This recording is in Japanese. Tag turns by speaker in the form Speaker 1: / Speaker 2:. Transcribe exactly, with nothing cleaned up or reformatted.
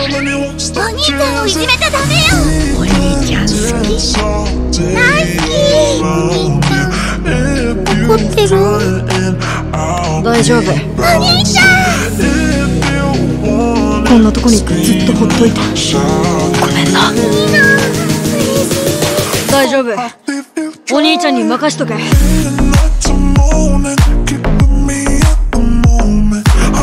Speaker 1: ちゃんをいじめちゃダメよ。
Speaker 2: お兄ちゃん好き？
Speaker 1: 大好き。お兄ちゃん怒ってる？
Speaker 3: 大丈夫。
Speaker 1: お兄ちゃん、
Speaker 3: こんなとこにずっとほっといてごめんな。
Speaker 1: いいな。嬉しい。
Speaker 3: 大丈夫。お兄ちゃんに任しとけ。